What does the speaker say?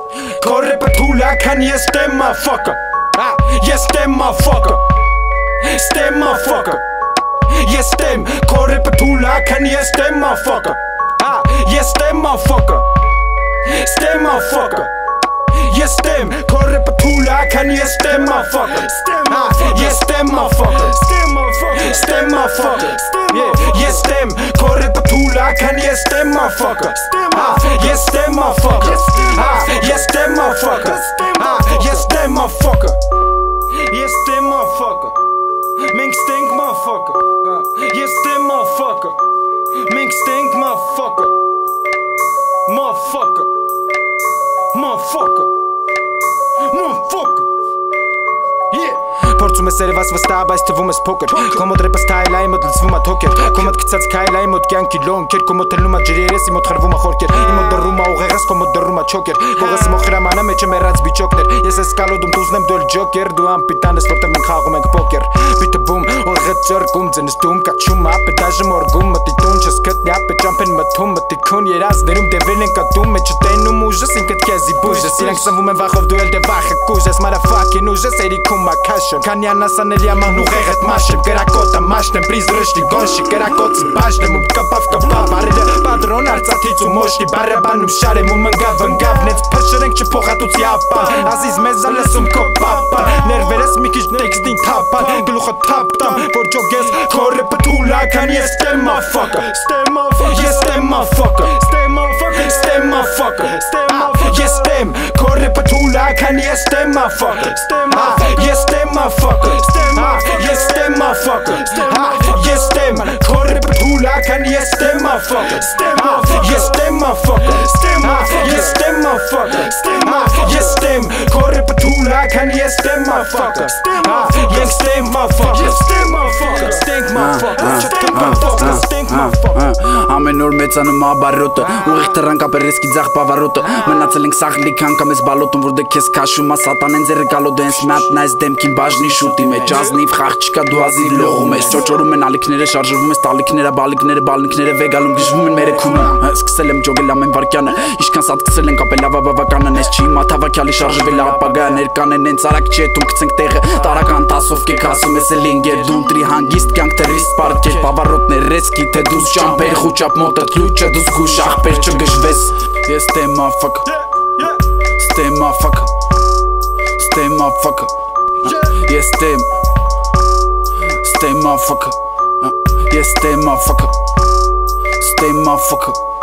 Corre patrulla kan yes them motherfucker. Yes them motherfucker. Stem motherfucker. Yes them. Corre patrulla kan yes them motherfucker. Yes them motherfucker. Stem motherfucker. Yes them. Corre patrulla kan yes them motherfucker. Yes them motherfucker. Stem motherfucker. Yes them. Corre patrulla kan yes them motherfucker. Yes them motherfucker. Yes them motherfucker. Yes them motherfucker. Yes them motherfucker. Mink stink motherfucker. Yes them motherfucker. Mink stink motherfucker. Motherfucker. Motherfucker. Motherfucker. Yeah. Փորձում ես երևաս վստահ, բայց թվում ես փոքր Կոմոդ ռեպը ստայլ այ մոտ լծվում ա թոքեր Կոմոդ գցած քայլ այ մոտ կյանքի լոնքեր Կոմոդ հելնում ա ջրի երես, իմոտ խրվում ա խորքեր Իմոտ դռում ա ուղեղես, կոմոդ դռում ա չոքեր Կողես իմո խրամանա մեջ է մեռած բիճոկներ Ես ես կալոդում տուզնեմ դու էլ ջոկեր Դու անպիտան ես, որտեղ մենք խաղում ենք պոկեր Բիտը բում, ուղեղդ ճրկում, ձնս դում կաչում ապը դաժմ օրգում Մտի տուն չս կտնի ապը ճամպեն մթում Մտի քուն երազներում դևերն են կատում Մեջը տենում ուժս ինքդ քեզի բուժես Իրանք սնվում են վախով դու էլ դե վախը կուժես Motherfucking ուժես երիքում մաքաշն Քանյան ասաների աման ուղեղդ մաշեմ Գրակոտը մաշնեմ, պրիզ ռշտի գոնշի Գրակոցը բաշնեմ, ում կպավ Արերը պատրոն արծաթից ու մոշկի Բարաբանում շարեմ ու մնգավ նեց Փշրենք չփոխատուցի ապան Ազիզ մեզ ալեսում քո պապան Ներվերես մի քիչ տեքստին թապան Գլուխը թապտամ, որ ջոգես Քորը պտուլա, քան ես stay motherfucker Yes stay motherfucker Stay motherfucker Yes stay Քորը պտուլա, քան ես stay motherfucker Yes stay motherfucker Yes stay motherfucker Yes stay Քորը պտուլա, քան ես stay motherfucker Yes stay motherfucker Yes stay motherfucker Yes stay Քորը պտուլա, քան ես stay motherfucker Yes stay motherfucker Stink motherfucker Stink motherfucker Ամեն օր մեծանում ա բարոտը Ուղիղ թռանք ապերեսկի ձախ բավարոտը Մնացել ենք սաղլիկ անգամ ես բալոտում Որ դե քեզ քաշում ա սատանեն ձերը գալոտ Հենց մատնա ես դեմքին բաժնի շուտի մեջ Ազնիվ խաղ չկա դու ազիվ լողում ես Ճոճորում են ալիքները շարժվում ես տալիքները Բալիկները բալինքները վեգալում գժվում են մերեքումը Սկսել եմ ջոգել ամեն վարկյանը Իշքան սատկսել ենք ապել ավաբավականը Նես չի մա թավակյալի շարժվել ապագա Ներկան են հենց արակ չի էտում կցենք տեղը Տարական տասով կեք ասում ես էլ ինգեր Դում տրի հանգիստ կյանք տերիստ պարտեր Պավարոտներ ռեսկի թե դուս ճամպեր Խուճապ մոտըտ լուճը դուս գուշ աղպեր չգժվես Yes stay motherfucker Stay motherfucker Stay motherfucker Yes stay Stay motherfucker Yes stay motherfucker Stay motherfucker